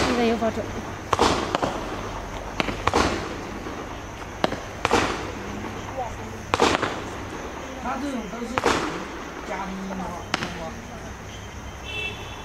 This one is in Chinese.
现在又发愁。 它这种都是家庭用的话，